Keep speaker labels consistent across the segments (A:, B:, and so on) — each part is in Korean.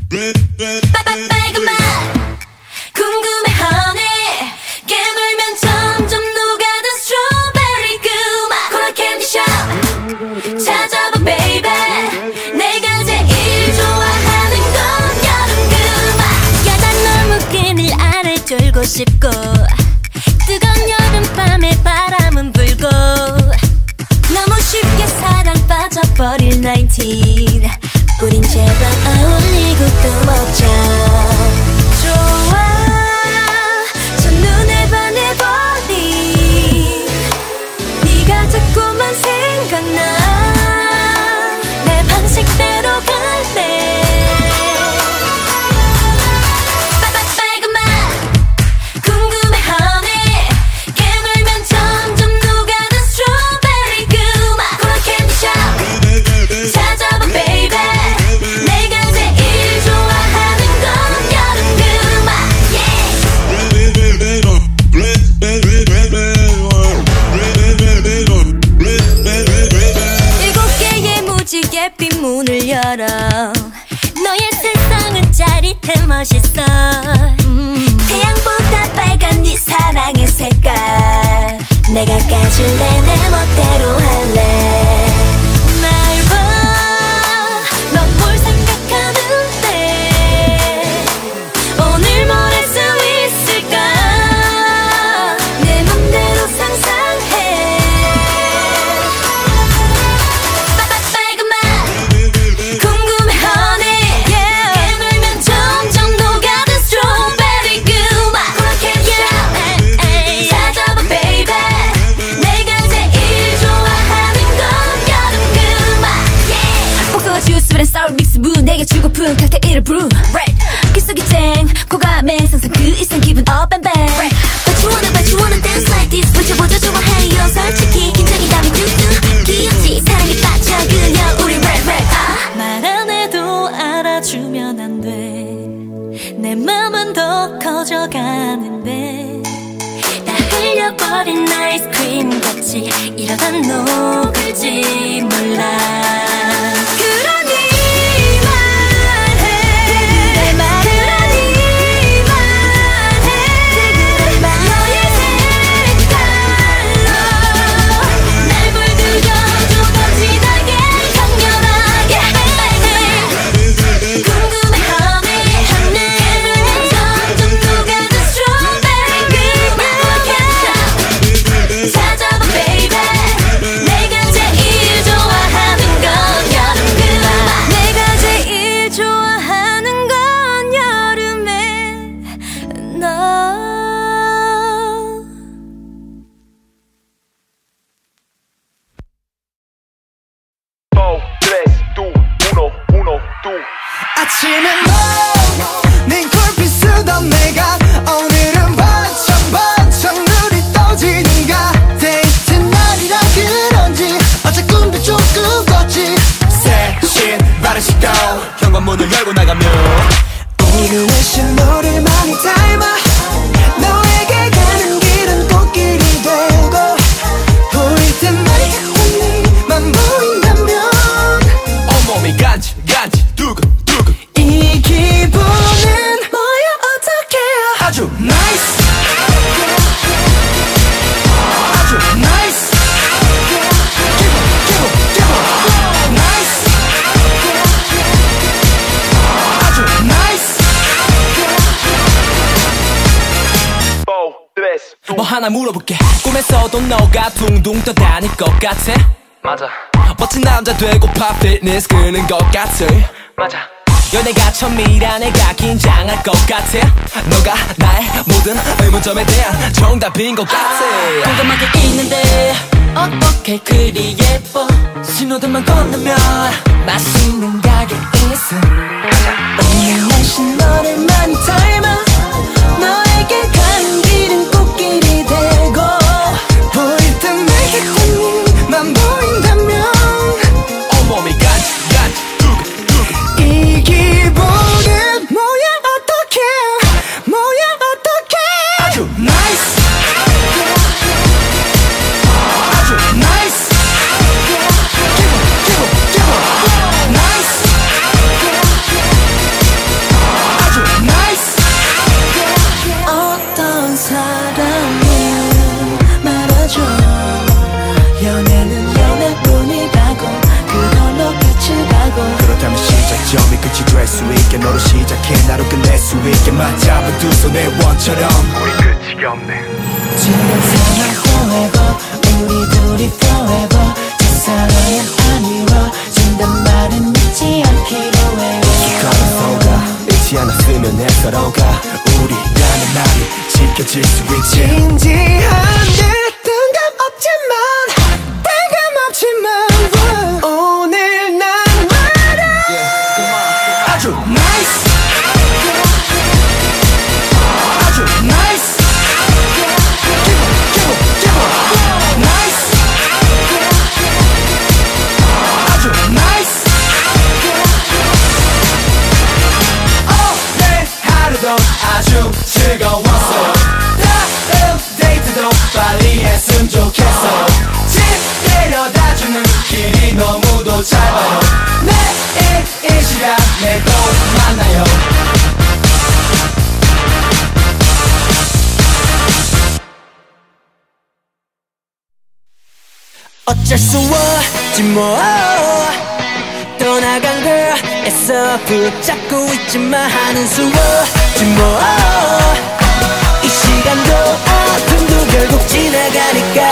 A: 빨간 맛 궁금해 honey 깨물면 점점 녹아든 스트로베리 그맛 코라 캔디샵 찾아봐 baby 내가 제일 좋아하는 건 여름 그맛 야단 너무 끈을 알을 졸고 싶고 뜨거운 여름밤에 바람은 불고 너무 쉽게 사랑 빠져버릴 19 우린 제발 어울리고 또 먹자 좋아 첫눈에 반해버린 네가 자꾸만 생각나 내 방식대로 갈래 빨간 맛 궁금해 honey 깨물면 점점 녹아든 스트로베리 그맛 코라 캔디샵 찾아봐 baby 내가 제일 좋아하는 건 여름 그맛 일곱 개의 무지개 핀 문을 열어 너의 세상은 짜릿해 멋있어 태양보다 빨간 네 사랑의 색깔 내가 까줄래 내 멋대로 할래 날 봐 너 뭘 생각하는데 오늘 뭘 할 수 있을까 내 맘대로 상상해 빨간 맛 궁금해 honey 깨물면 점점 녹아든 스트로베리 그맛 코라 캔디샵 찾아봐 baby 내가 제일 좋아하는 건 여름 그맛 복숭아 주스 브랜 사워 믹스 부 내게 주고픈 칵테일을 브루 귓속이 쨍 코감에 상상 그 이상 기분 up and back But you wanna dance like this 보자 좋아해요 솔직히 긴장이라면 뚝뚝 귀엽지 사랑에 빠져 그냥 우리 rap 말 안 해도 알아주면 안 돼 내 맘은 더 커져가는데 다 흘려버린 아이스크림 같이 이러다 녹을지 몰라 그러니 말해 그러니 말해 너의 색깔로 날 물들여줘 거짓하게 강렬하게 궁금해 honey 깨물면 점점 녹아든 스트로베리 그맛 찾아봐 baby 내가 제일 좋아하는 건 여름 그맛 내가 제일 좋아하는 건 여름에 너
B: 4, 3, 2, 1, 1, 2
C: 아침에 네 콜빛 쓰던 내가 오늘은 반짝반짝 눈이 떠지는가 데이트 날이라 그런지 어제 꿈도 조금 꿨지 새신 바른 시도 현관문을 열고 나가면 오늘은 너를 많이 닮아 너에게 가는 길은 꽃길이 되고 보일 때마다 네만 보인다면
B: 온몸이 간지 두근두근
C: 이 기분은 뭐야 어떡해 아주 나이스 아주 나이스 기분 나이스 아주 나이스
B: 4, 3, 2
D: 뭐 하나 물어볼게 꿈에서도 너가 둥둥 떠다닐 것 같아
B: 맞아
D: 멋진 남자 되고파 피트니스 끄는 것 같아
B: 맞아
D: 연애가 처음이라 내가 긴장할 것 같아 너가 나의 모든 의문점에 대한 정답인 것 같아 공감하게 있는데 어떻게 그리 예뻐 신호등만 건너면 맛있는 가게 있어 오늘 날씨 너를 많이 닮아 너에게 가는 길은 꽃길이 되고
C: 보일 땐 내게 만 보인다면
D: 온몸이 간지 두근두근
C: 이 기분은 뭐야 어떡해 아주 나이스 아주 나이스 기분 나이스 시험이 끝이 될 수 있게 너로 시작해 나로 끝낼 수 있게 맞잡은 두 손의 원처럼 우리 끝이 없네
E: 지금 사랑 forever 우리 둘이 forever 첫사랑은 안 이루어진단 말은 잊지 않기로 해요
C: 서로가 잊지 않았으면 해 서로가 우리라는 말이 지켜질 수 있지 진지한데 뜬금없지만 오늘 난 말야 아주 nice 아주 nice give on nice 아주 nice 오늘 하루도 아주 즐거웠어 다음 데이트도 빨리 했으면 좋겠어 집 데려다주는 길이 너무도 짧아요 내일 이 시간에 또 만나요
D: 어쩔 수 없지 뭐 떠나간 걸 애써 붙잡고 있지만 하는 수 없지 뭐 이 시간도 아픔도 결국 지나가니까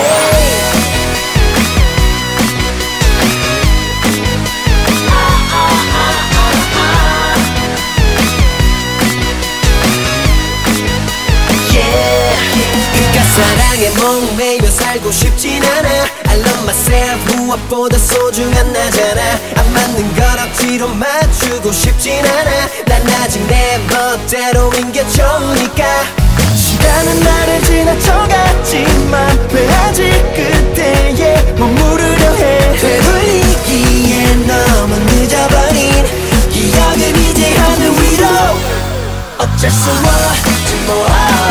D: 사랑에 목매여 살고 싶진 않아 I love myself 무엇보다 소중한 나잖아 안 맞는 건 억지로 맞추고 싶진 않아 난 아직 내 멋대로인 게 좋으니까
C: 시간은 나를 지나쳐갔지만 왜 아직 그때에 머무르려 해
D: 되돌리기에 너무 늦어버린 기억은 이제 하늘 위로 어쩔 수 없지 뭐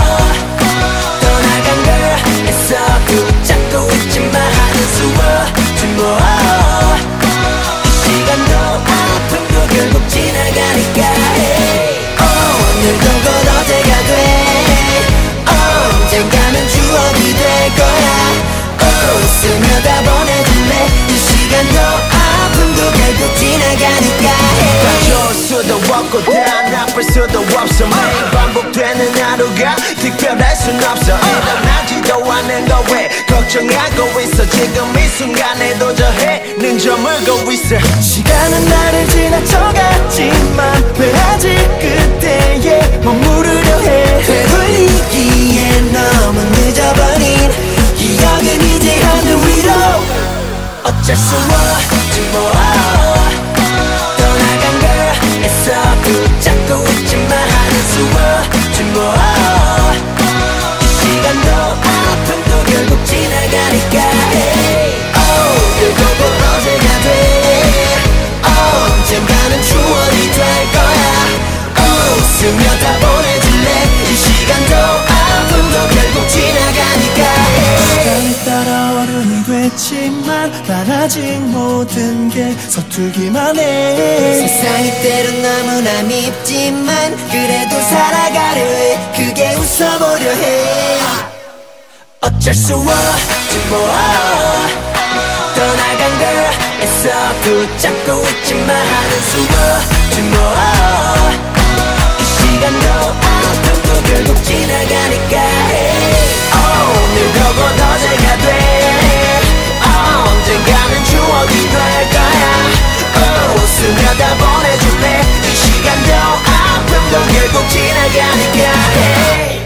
D: 애써 붙잡고 있지만 하는 수 없지 뭐 이 시간도 아픔도 결국 지나가니까 오늘도 곧 어제가 돼 언젠가는 추억이 될 거야 웃으며 다 보내줄래 이 시간도 아픔도 결국 지나가니까
C: 좋을 수도 없고 다 나쁠 수도 없어 매일 반복되는 하루가 특별할 순 없어 일어나지도 않은 거 왜 걱정하고 있어 지금 이 순간에도 저 해는 저물고 있어 시간은 나를 지나쳐갔지만 왜 아직 그때에 머무르려 해
D: 되돌리기에 너무 늦어버린 기억은 이제 하늘 위로 어쩔 수 없지 뭐 떠나간 걸 애써 붙잡고 있지만 하는 수 없지 뭐 이 시간도 아픔도 결국 지나가니까 오늘도 곧 어제가 돼 언젠가는 추억이 될 거야 웃으며 다 보내줄래 이 시간도 아픔도 결국 지나가니까
C: 시간이 따라 어른이 됐지만 난 아직 모든 게 서툴기만 해
D: 세상이 때론 너무나 밉지만 그래도 살아가려 해 그게 웃어보려 해 어쩔 수 없지 뭐 떠나간 걸 애써 붙잡고 있지만 하는 수 없지 뭐 이 시간도 아픔도 결국 지나가니까 오늘도 곧 어제가 돼 언젠가는 추억이 될 거야 웃으며 다 보내줄래 이 시간도 아픔도 결국 지나가니까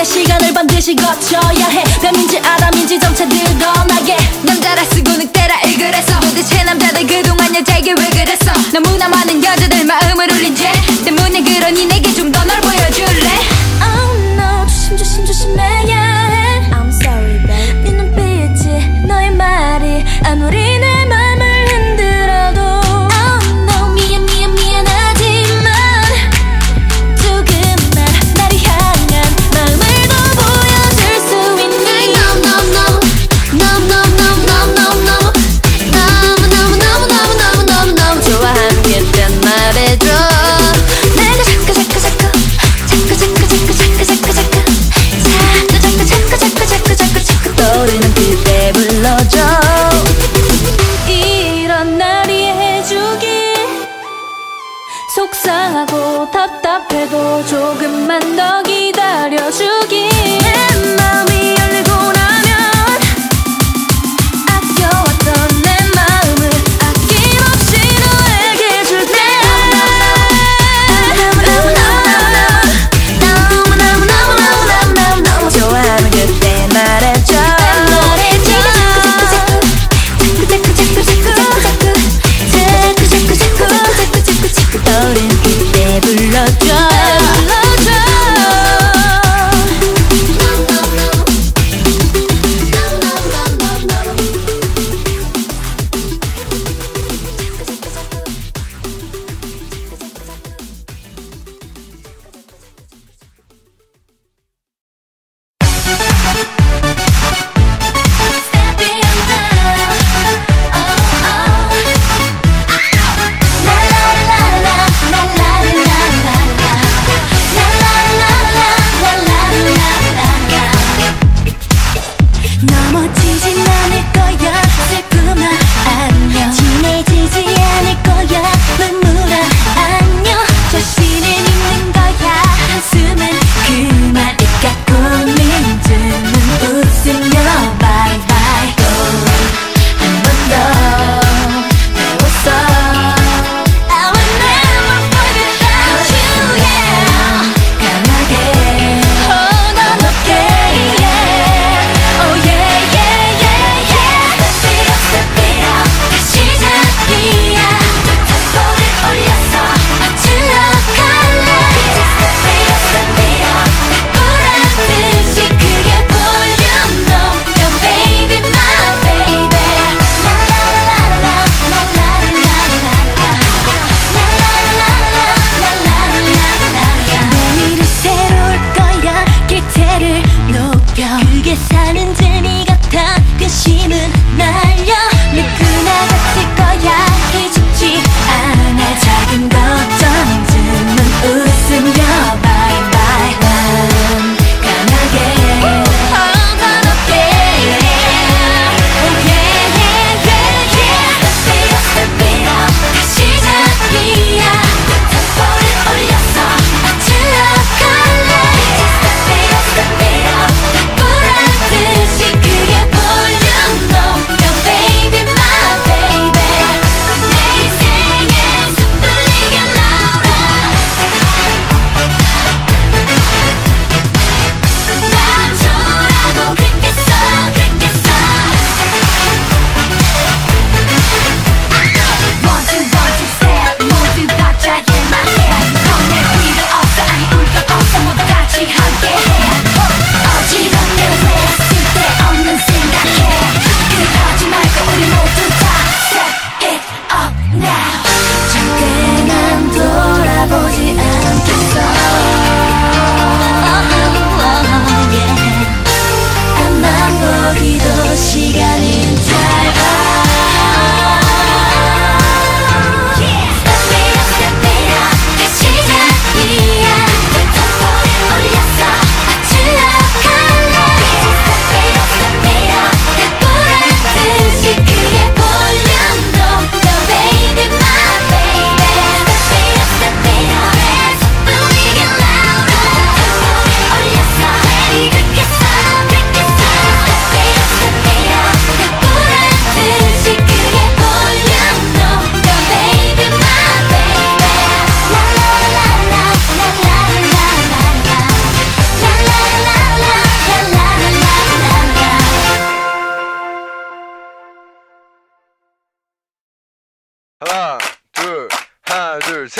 A: 위해 시간을 반드시 거쳐야 해 뱀인지 아담인지 점차 드러나게 남자라 쓰고 늑대라 일그랬어 도대체 남자들 그동안 여자에게 왜 그랬어 너무나 많은 여자들 마음을 울린 죄 때문에 그러니 내게 좀 더 널 보여줄래 Oh no 조심 조심해야 해 I'm sorry babe 네 눈빛이 너의 말이 아무리 내 맘을 흔들어도 Oh no 미안하지만 조금만 나를 향한 마음을 더 보여줄 수 있는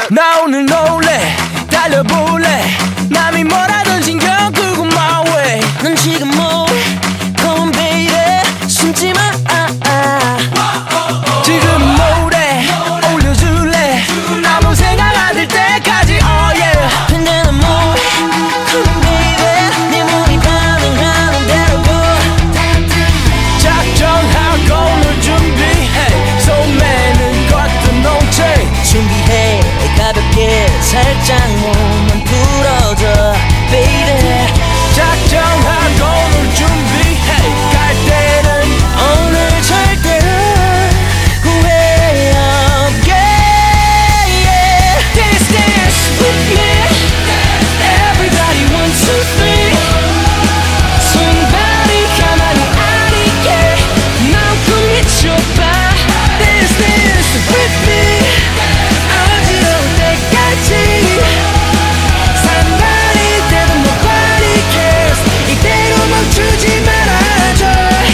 D: 나 오늘 놀래 달려볼래 남이 뭐라든 신경 끄고 my way 넌 지금 뭐해 Come on baby 숨지마 지금 뭐래 올려줄래 아무 생각 안 들 때까지 oh yeah 근데 넌 뭐해 Come on baby 네 몸이 반응하는 대로 작정하고 널 준비해 소매는 걷던 농체 준비해 가볍게 살짝 몸만 풀어줘 baby 작정하고 널 준비해 갈 때는 오늘 절대로 후회 없게 yeah. Dance dance with me Everybody 1, 2, 3 손발이 가만히 아니게 마음껏 미쳐봐 Dance dance with me 어지러울 때까지 산발이 돼도 nobody cares 이대로 멈추지 말아줘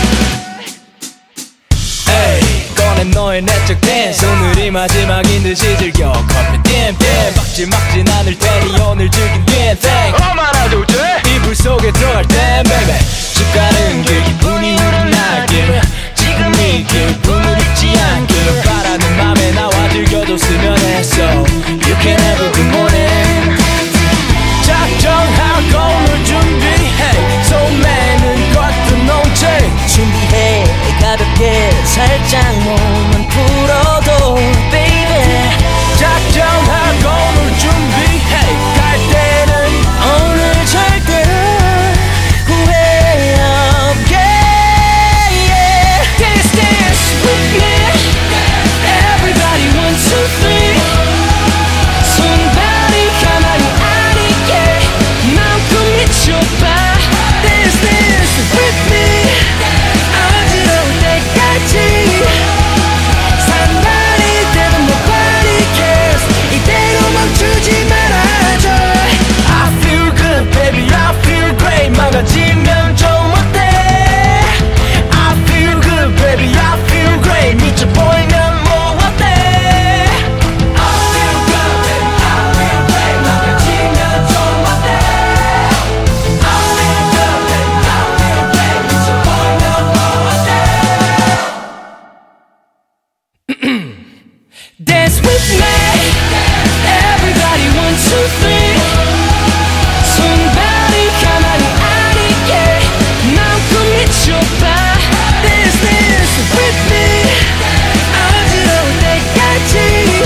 D: 에이 꺼내 너의 내적 댄스 오늘이 마지막인 듯이 즐겨 커피 땜땜 막지 않을 테니 오늘 즐긴 뒤엔 thank 말아줘 이불 속에 들어갈 땐 baby 집 가는 길 기분이 흐른날길 지금 이 기분을 잊지 않길 바라는 맘에 나와 즐겨줬으면 했어 You can have a good morning 작정하고 널 준비해 소매는 걷던 농체 준비해 가볍게 살짝 몸만 풀어도 baby 작정하고 널 준비해 갈 때는 오늘 절대로 후회 없게 yeah. Dance dance with me Everybody 1, 2, 3 손발이 가만히 아니게 마음껏 미쳐봐 Dance dance with me 어지러울 때까지 산발이 돼도 nobody cares 이대로 멈추지 말아줘 I feel good baby I feel great 망가지면 좀 어때 I feel good baby I feel great 미쳐 보이면 뭐 어때 I feel good baby I feel great 망가지면 좀 어때 I feel good baby I feel great 미쳐 보이면 뭐 어때 Dance with me Everybody 1, 2, 3 손발이 가만히 아니게 마음껏 미쳐봐 Dance dance with me 어지러울 때까지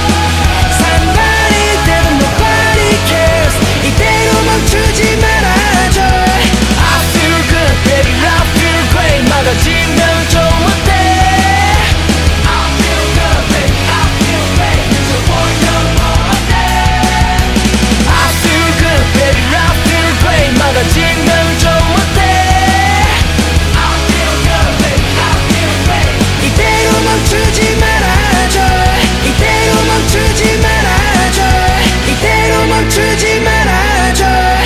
D: 산발이 돼도 nobody cares 이대로 멈추지 말아줘 I feel good baby I feel great 막아지면 좀 어때 I feel good baby I feel great 미쳐 보이면 뭐 어때 I feel good baby I feel great 막아지면 좀 어때 I feel good baby I feel great 이대로 멈추지 말아줘 이대로 멈추지 말아줘 이대로 멈추지 말아줘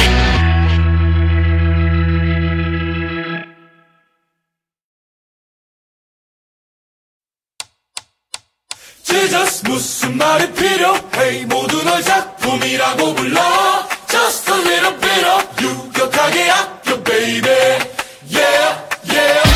B: Jesus 무슨 말이 필요해 모두 널 작품이라고 불러 Just a little bit of 유격하게 아껴 baby Yeah yeah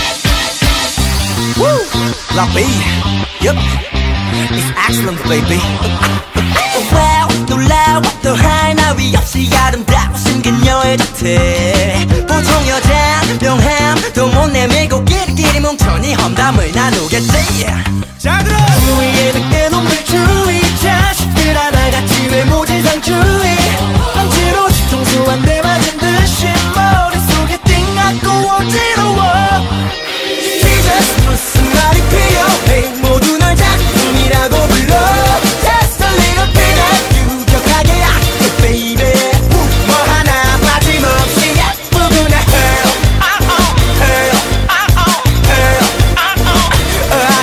D: Woo! Love me Yup It's excellent baby Wow 놀라워 또 하나 위 없이 아름다우신 그녀의 자태 보통 여자 명함 도 못 내밀고 끼리끼리 뭉쳐니 험담을 나누겠지 자 들어 주위에 늑대 놈들 주위 자식들 하나같이 외모지상주의 억지로 뒤통수 한 대 맞은 듯이 머릿속에 띵하고 어지러워 Jesus 무슨 말이 필요해 모두 널 작품이라고 불러 Just a little bit of 유격하게 아껴 baby 뭐 하나 빠짐없이 예쁘구나 girl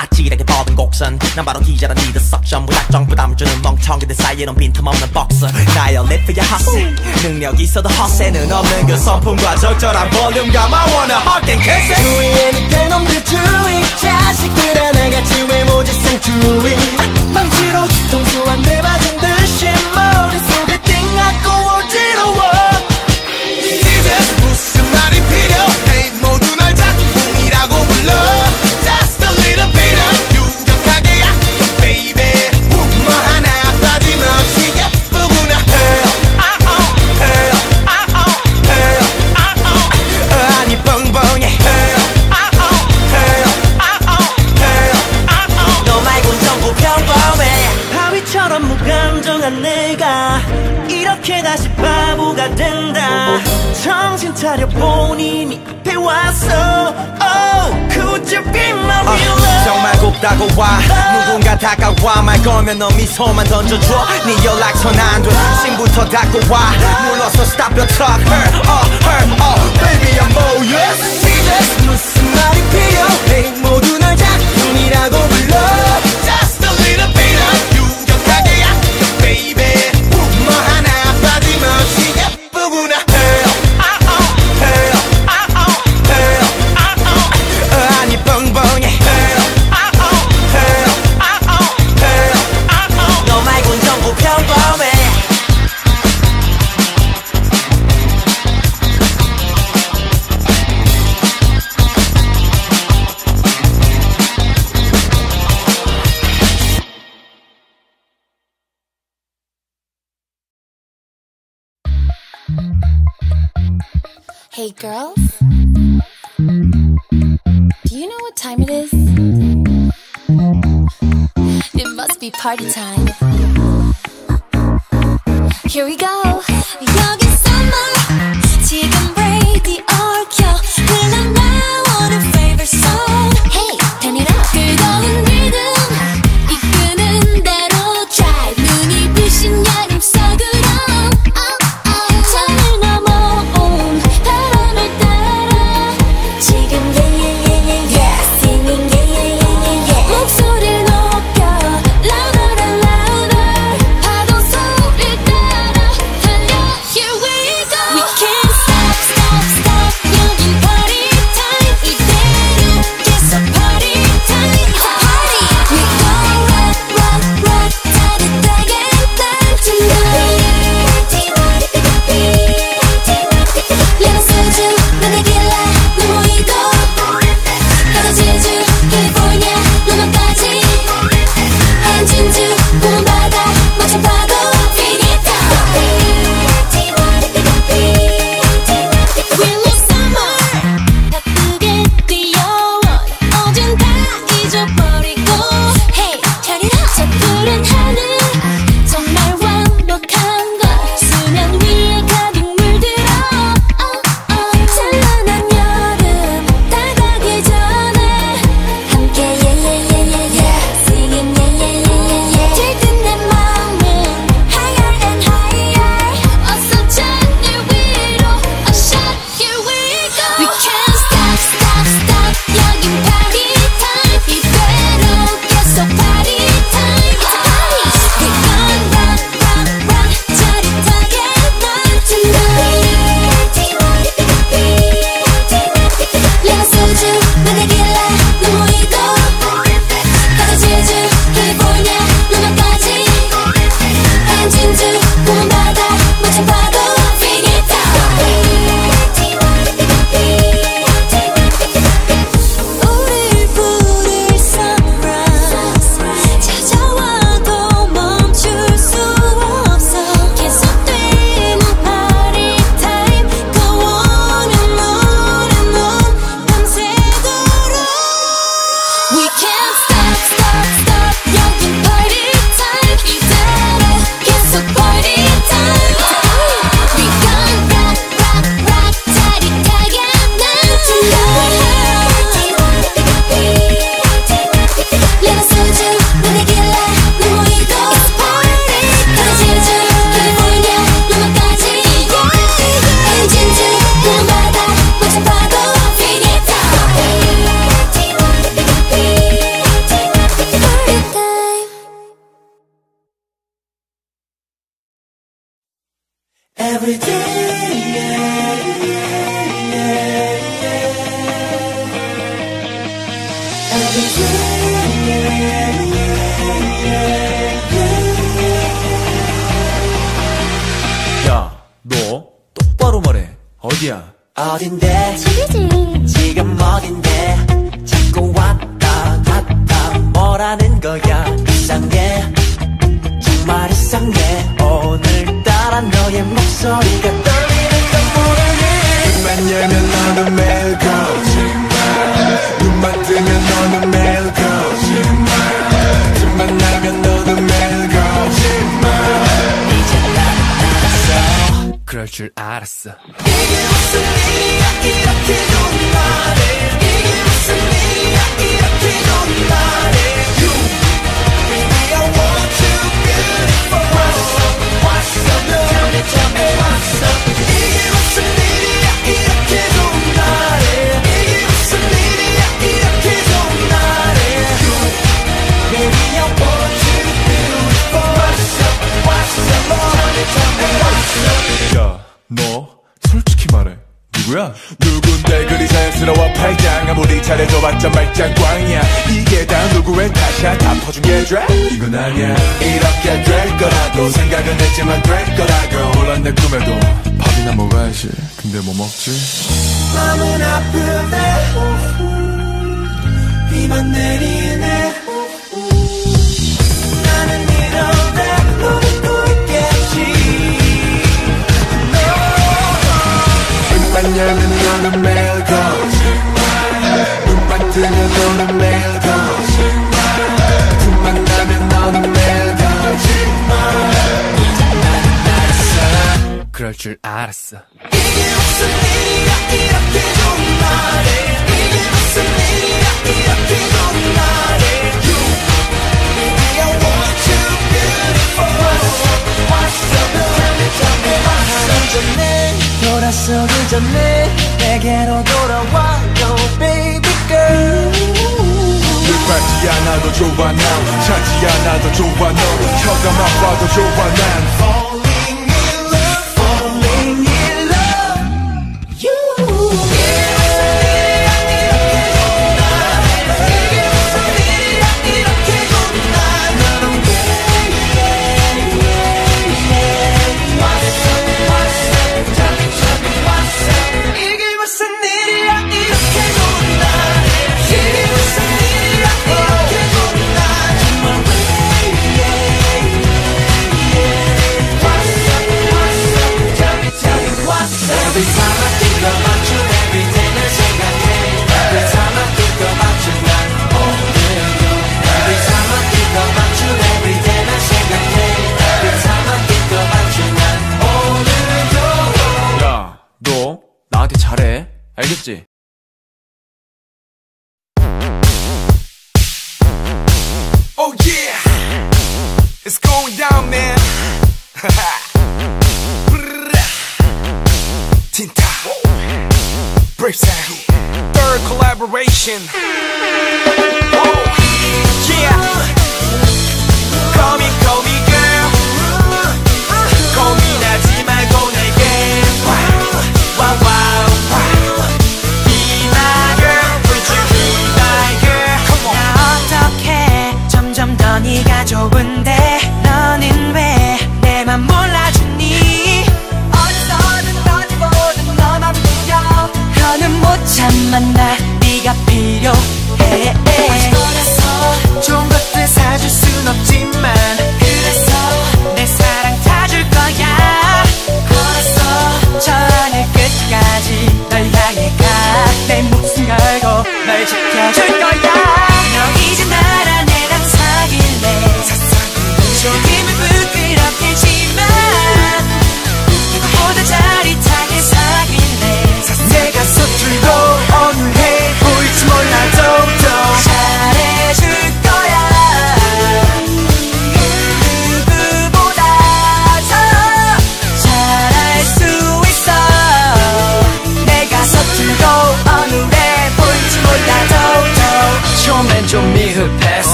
D: 아찔하게 뻗은 곡선 난 바로 기자란 리더 석션 무작정 부담을 주는 멍청이들 사이에 넌 빈틈없는 박스 나의 리프야 핫세 능력 있어도 헛세는 없는 그 선풍과 적절한 볼륨감 I wanna hot and kiss it
C: 주위에는 그놈들 주위 자식들 하나같이 외모지상 주위 망치로 뒤통수 한 대 맞은 듯이 머릿속에 띵하고 어지러워
B: 이제 무슨 말이 필요해 모두 날 작품이라고 불러 Just a little bit of 유격하게 약해 baby 뭐 하나 빠짐없이 예쁘구나
C: 아니 뻥뻥해
D: 너 말곤 전부 평범해
C: 바위처럼 무감정한 내가 이렇게 다시 바보가 된다 정신 차려 본인이 앞에 왔어 Oh, could you be my real love
D: 정말 곱다고 와 누군가 다가와 말 걸면 너 미소만 던져줘 네 연락선 안돼 싱부터 닫고 와 눌러서 stop your truck her
C: baby I'm all yours 이제 무슨 말이 필요해 모두 널 작품이라고 불러
B: Just a little bit of 유격하게 약해 baby 뭐 하나 빠짐없이 예쁘구나
C: 아니 뻥뻥해
D: 너 말곤 전부 평범해
A: Hey girls, do you know what time it is? It must be party time. Here we go. 여기 summer 지금 radio 켜 흘러 나오는 favorite song. Hey, turn it up. 뜨거운 rhythm 이끄는 대로 drive 눈이 부신 여름 속으로. 산을 넘어온 바람을 따라 지금 yeah singing yeah 목소리를 높여 louder and louder 파도 소리를 따라 달려 here we go we can't stop stop stop 여긴 party time 이대로 계속 party time it's a party we go rock rock rock 따뜻하게 날 tonight Let us soju, 나대길라 너 모이고 가자 제주, 캘리포니아 로마까지 한진주, 푸른 바다, 멋진 파도 Finito We love summer 바쁘게 뛰어온 어젠 다 잊어버리고 Hey, turn it up 저 푸른 하늘 정말 완벽한 걸 수면 위에 가득 물들어 찬란한 여름 다가기 전에 함께 singing 들뜬 내 마음은 higher and higher 어서 하늘 위로 a shot here we go We can't stop stop stop 여긴 party time 이대로 계속 party time It's a party We gon' rock rock rock 짜릿하게 날 tonight Let us soju, 나대길라 너 모이고 가자 제주, 캘리포니아 로마까지 한진주, 푸른 바다, 멋진 파도 Finito 우릴 부를 sunrise 찾아와도 멈출 수 없어 계속되는 party time Go on and on and on 밤새도록 We can't stop stop stop 여긴 party time 이대로 계속 party time We gon' rock rock rock 짜릿하게 날 tonight Let us soju, 나대길라 너 모이고 It's party 가자 제주, 캘리포니아 로마까지 한진주, 푸른 바다, 멋진 파도 Finito
E: every day, every day.
B: 야, 너 똑바로 말해. 어디야?
E: 어딘데?
A: 집이지.
E: 지금 어딘데? 자꾸 왔다 갔다 뭐라는 거야? 이상해, 정말 이상해. 오늘따라 너의 목소리가 떨리는 건 모르니.
B: 눈만 열면 너는 매일 거짓말, 눈만 뜨면 너는 매일 거짓말, 틈만 나면 너는 매일 거짓말.
E: 이제 나는 알았어.
D: 그럴 줄 알았어.
E: 이게 무슨 일이야 이렇게 좋은 날에. 이게 무슨 일이야 이렇게 좋은 날에. You, baby I want you beautiful. What's up, what's up, tell me what's up. 이게 무슨 일이야 이렇게 좋은 날에. 이게 무슨 일이야 이렇게 좋은 날에. You, baby I want you beautiful. What's up, what's up, tell me what's up.
B: 야, 너 솔직히 말해. 누구야? 누군데 그리 자연스러워 팔짱. 아무리 잘해줘봤자 말짱꽝이야. 이게 다 누구의 탓이야? 다 퍼준 게 죄? 이건 아니야. 이렇게 될 거라고 생각은 했지만 될 거라고. 물론 내 꿈에도 밥이나 먹어야지. 근데 뭐 먹지?
E: 마음은 아프네. 비만 내리네. 나는 이런데 널 잊고 있겠지.
B: 눈만 열면 너는 매일 거짓말, 눈만 뜨면 너는 매일 거짓말, 틈만 나면 너는 매일 거짓말.
D: 그럴 줄 알았어.
E: 이게 무슨 일이야 이렇게 좋은 날에. 이게 무슨 일이야 이렇게 좋은 날에. You, baby I want you beautiful. What's up, what's up, tell me what's up. 전에 돌아서기 전에 내게로 돌아와요 baby girl.
B: 늘 밟지 않아도 좋아 난, 찾지 않아도 좋아 너, 혀가만 봐도 좋아 난.
E: Falling in love, falling in love. You. 이게 무슨 일이야 이렇게 좋은 날에. 이게 무슨 일이야 이렇게 좋은 날에. What's up, what's up, tell me what's up. 이게 무슨 일이야 이렇게 좋은 날에. 이게 무슨 일이야 이렇게 좋은 날에. 정말 What's up, what's up, tell me what's up. Every time I think about you, every day 널 생각해. Every time I think about you, 난 오늘도. Every time I think about you, every day 널 생각해. Every time I think about you, 난 오늘도.
D: 야, 너 나한테 잘해. 알겠지?
B: Oh yeah, it's going down man. Tinta, brave sound, third collaboration. Oh yeah, call me girl. 고민하지 말고 내게 wow wow. Be my girl, would you be my girl? Come on.
E: 나 어떡해 점점 더 네가 좋은데 너는 왜 내 맘 몰라주니. 어디서든 어디 보든 너만 보여. 더는 못 참아 나 네가 필요해.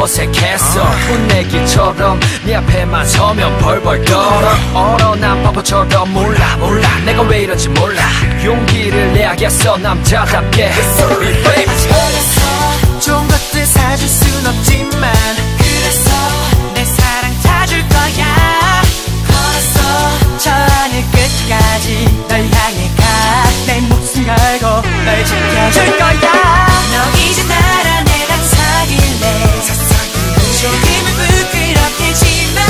D: 어색했어 분내기처럼 네 앞에만 서면 벌벌 떨어 얼어 난 바보처럼 몰라 내가 왜 이런지 몰라 용기를 내야겠어 남자답게 Sorry baby
E: 좋은 것들 사줄 순 없지만 그래서 내 사랑 다 줄 거야 걸었어 저 하늘 끝까지 널 향해 가 내 목숨 걸고 널 지켜줄 거야 너 이제 나랑 내랑 사귈래 조금은 부끄럽겠지만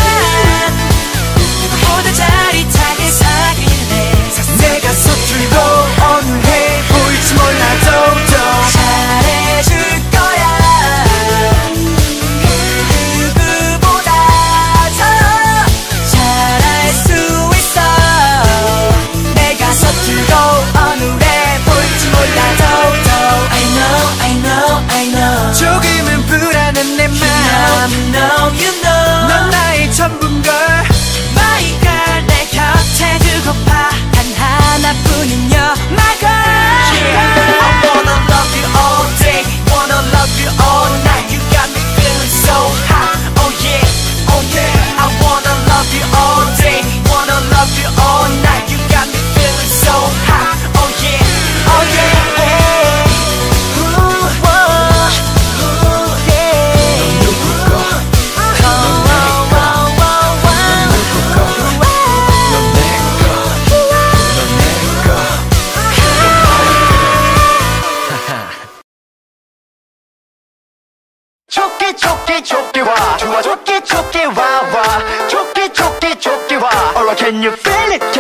E: 누구보다 짜릿하게 사귈래 내가 서툴고 어느해 보일지 몰라도 잘해줄 거야 그 누구보다 더 잘할 수 있어 내가 서툴고 어느해 보일지 몰라도 I know 조금은 불안한 내 맘 You know 넌 나의 전부인걸 My girl 내 곁에 두고파 단 하나뿐인 You're my girl I wanna love you all day Wanna love you all night You got me feeling so hot Oh yeah I wanna love you all day Wanna love you all night You got me feeling so hot Oh yeah 좋게 와 좋아 좋게 와 좋게 와 Alright can you feel it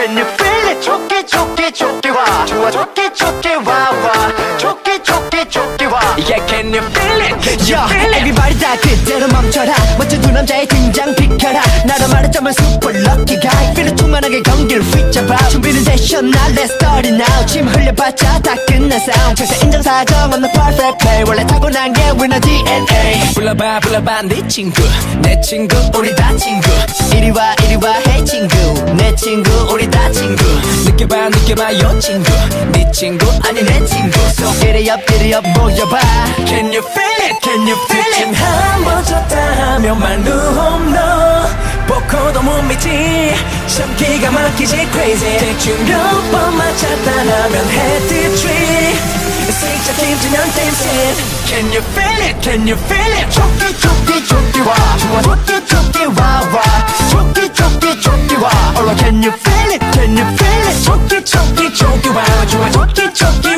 E: 좋게 와 좋아 좋게 와 좋게 와 Yeah can you feel it
C: everybody 다 그대로 멈춰라 멋진 두 남자의 등장 비켜라 나로 말하자면 super lucky guy Feel 충만하게 경기를 휘잡아 준비는 되셨나 Let's start it now 침 흘려봤자 다 끝난 싸움 절대 인정사정 없는 perfect play 원래 타고난 게 winner DNA
D: 불러봐 네 친구 내 친구 우리 다 친구
C: 이리 와 hey 친구 내 친구 우리 다 친구
D: 느껴봐 요 친구 네 친구 아니 내 친구
C: So get it up 모여봐
D: Can you feel it 느낌 한번 줬다 하면 말로 홈런 보고도 못 믿지 참 기가 막히지 crazy 대충 몇 번 맞췄다 하면 head trip 슬쩍 힘주면 dancing Can you feel it
C: 좋게 와 좋아 좋게 와 좋게 와 Alright can you feel it
D: 좋게 와 좋아 좋게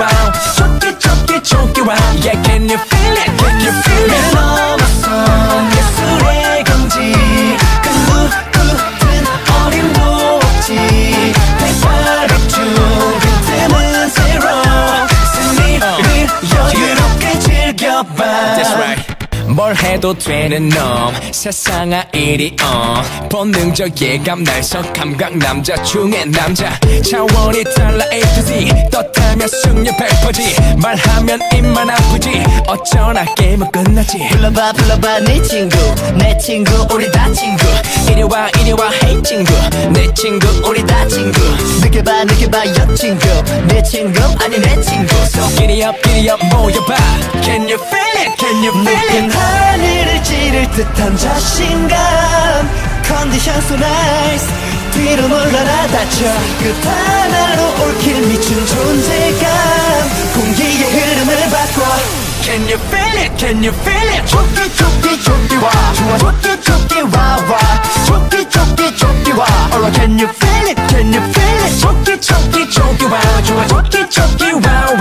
D: 와 Yeah can you feel it
C: 내 넘어선 예술의 경지 그 누구든 어림도 없지 백발백중 빈틈은 새로 승리를 여유롭게 즐겨봐
D: That's right 뭘 해도 되는 놈 세상아 이리 본능적 예감 날석 감각 남자 중에 남자 차원이 달라 A to Z 떴다면 승률 100%지 말하면 입만 아프지 어쩌나 게임은 끝나지
C: 불러봐 네 친구 내 친구 우리 다 친구
D: 이리 와 hey 친구 내 친구 우리 다 친구
C: 느껴봐 여 친구 내 친구 아니 내 친구
D: So giddy up 모여봐 Can you feel it
C: 높은 하늘을 찌를 듯한 자신감 컨디션 so nice 뒤로 물러나 다쳐 끝 하나로 올킬 미친 존재감 공기의 흐름을 바꿔
D: Can you feel it
C: 좋게 와 좋아 좋게 와 좋게 와 Alright can you feel it
D: 좋게 와 좋아 좋게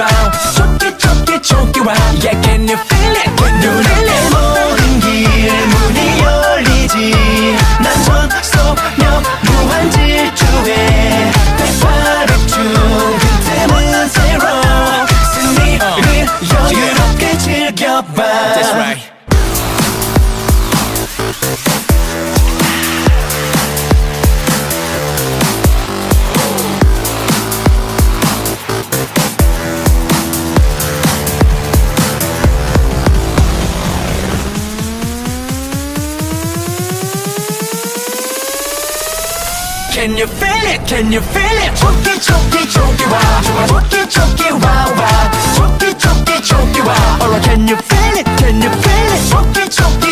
D: 와 Yeah can you feel it
C: 눈앞에 모든 길 문이 열리지 난 전속력 무한 질주해 백발백중 빈틈은 새로 승리를 여유롭게 즐겨봐
D: That's right Can you feel it? Can you feel it?
C: 좋게 와 좋아 좋게 와 좋게 와 Alright can you feel it? Can you feel it? 좋게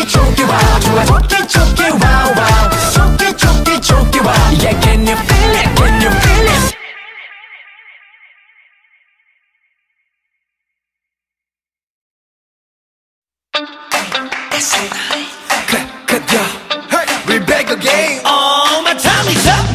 B: Hey, we back again.
E: All my time is up.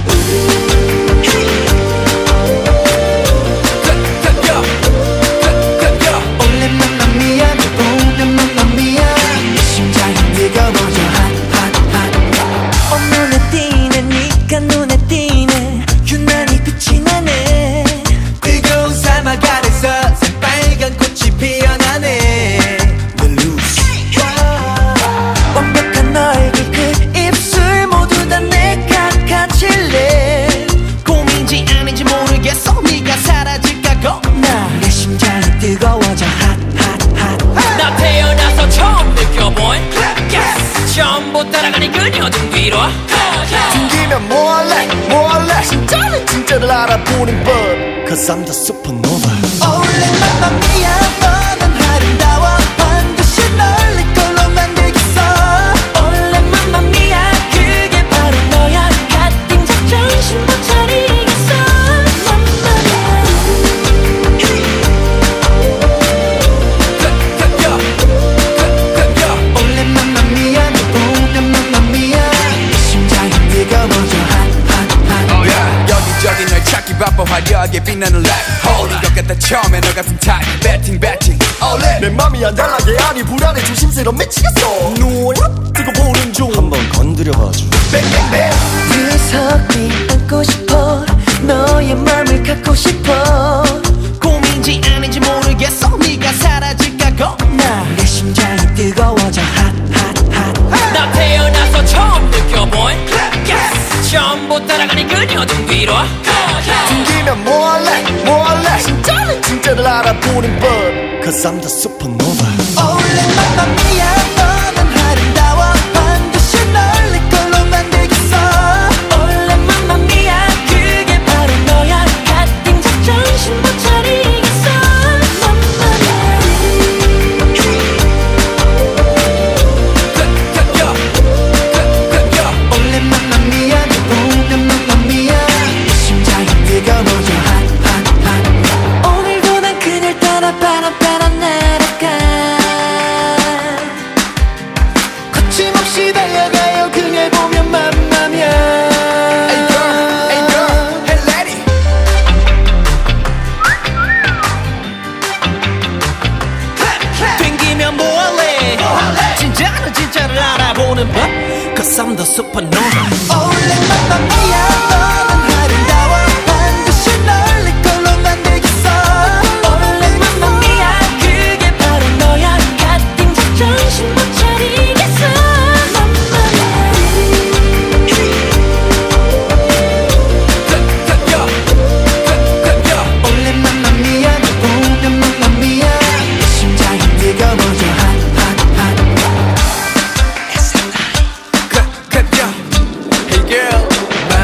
E: 오랜만 난 미안 오랜만 난 미안 내 심장이 뜨거워져 핫핫핫 눈에 띄네 니가 눈에 띄네 유난히 빛이 나네 뜨거운 사막 아래서 새빨간 꽃이 피어나네 The loose 완벽한 얼굴 그 입술 모두 다 내가 같일래 고민인지 아닌지 모르겠어 네가 사라질까 겁나 내 심장이 뜨거워져 핫핫핫
D: 나 태어나서 처음 느껴본 처음부터 따라가니 그녀 등 위로
C: 튕기면 뭐 할래 진짜는 진짜를 알아보는 법 Cause I'm the supernova
E: 오랜만 맘이야 너는 아름다워 반드시 널 내 걸로 만들겠어 오랜만 맘이야 그게 바로 너야 같은 작정신 못 차리겠어 오랜만 맘이야 오랜만 맘이야 내 심장이 뜨거워져 핫핫핫
B: 여기저기 널 찾기 바빠 화려하게 빛나는 light 홀린 것 같다 처음에 너 같은 타입 배팅
C: 내 맘이 안달나게 아니 불안해 조심스러워 미치겠어 눈 뜨고 보는 중 한번 건드려봐줘 뱅뱅뱅
E: 구석이 안고 싶어 너의 맘을 갖고 싶어 고민인지 아닌지 모르겠어 네가 사라질까 겁나 내 심장이 뜨거워져 핫핫핫
D: 나 태어나서 처음 느껴본 처음부터 따라가니 그녀 등 위로
C: 튕기면 뭐 할래 진짜는 진짜를 알아보는 법 Cause I'm the supernova
E: 오랜만 맘이야 너는 아름다워 반드시 널 내 걸로 만들겠어 오랜만 맘이야 그게 바로 너야 같은 작정신 못 차리겠어 오랜만 맘이야 오랜만 맘이야 내 심장이 뜨거워져 핫핫핫 오늘도 난 그녀를 따라 바람 날아가 거침없이 달려가요 그녀 보면 맘마며
B: Hey girl, hey lady
E: 튕기면 뭐할래 진짜는 진짜를 알아보는 법 Cause I'm the supernova 오랜만 맘이야 너는 아름다워 반드시 널 내 걸로 만들겠어 오랜만 맘이야 그게 바로 너야 같은 작정신 못 차리겠어 오랜만 맘이야 오랜만 맘이야 내 심장이 뜨거워져 핫핫핫
B: Hey girl,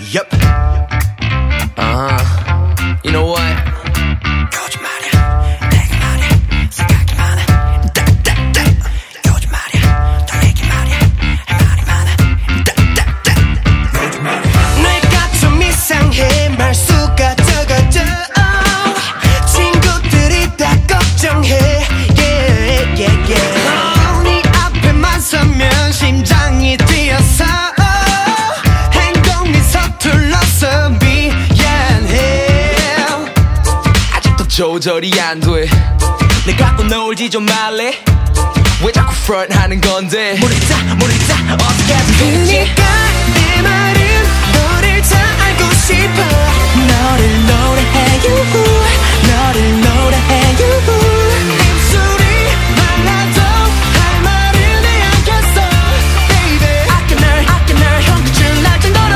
C: Yup.
D: You know what?
E: 거짓말이야 내가 말이야 생각이 많아 딱딱딱 거짓말이야 더 얘기 말이야 할 말이 많아 딱딱딱 거짓말이야 내가 좀 이상해 말수가 적어져 친구들이 다 걱정해 yeah, yeah, yeah. 네 앞에만 서면 심장이 뛰어서 행동이 서툴러서
D: 조절이 안 돼. 내 갖고 놀지 좀 말래. 왜 자꾸 front 하는 건데.
E: 모르겠다 어떻게 하든 되겠지. 그니까 내 말은 너를 잘 알고 싶어. 너를 노래해 you. 너를 노래해 you. 입술이 말라도 할 말을 내야겠어 baby. 아껴 널 형 끝을 날 정도로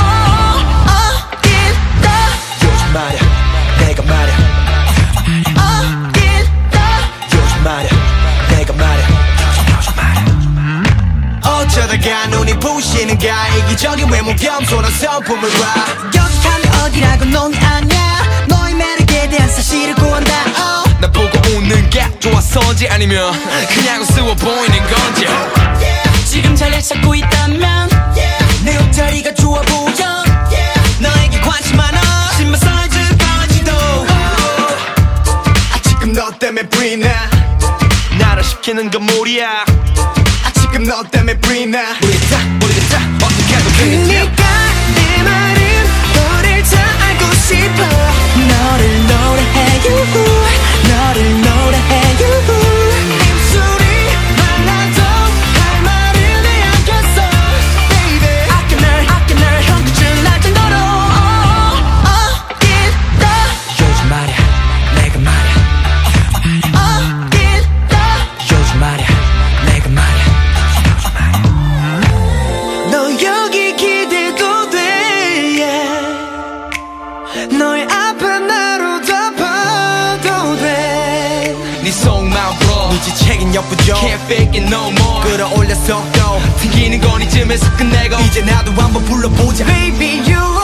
C: 요즘 말야 내가 말야 내가 말야 어쩌다가 눈이 부시는가 이기적인 외모 겸손한 성품을 봐
E: 여기가면 어디라고 넌 아냐 너의 매력에 대한 사실을 구한다
D: 나 보고 웃는 게 좋아서인지 아니면 그냥 우스워 보이는 건지
E: 지금 자리를 찾고 있다면 내 옷자리가 좋아 보여 너에게 관심 많아 신발 사이즈 바지도
C: 지금 너 때문에 브이나
D: 나를 시키는 건 무리야
C: 지금 너 때문에 브이나
D: 모르겠다 어떻게 해도 되겠지
E: 그니까 내 말은 너를 잘 알고 싶어 너를 노래해 you 너를 노래해 you 입술이 말라도 할 말을 내야겠어 baby 아껴 널 형 끝을 날 정도로
D: 요즘 말야 내가 말야 요즘 말야 내가 말야
E: 너 여기 기대도 돼 yeah. 너의 앞에 나로 덮어도 돼
D: 네 속마음 풀어
C: 네 지책인 역부족
D: Can't fake it no more
C: 끌어올려 속도
D: 튕기는 건 이쯤에서 끝내고
C: 이제 나도 한번 불러보자
E: Baby you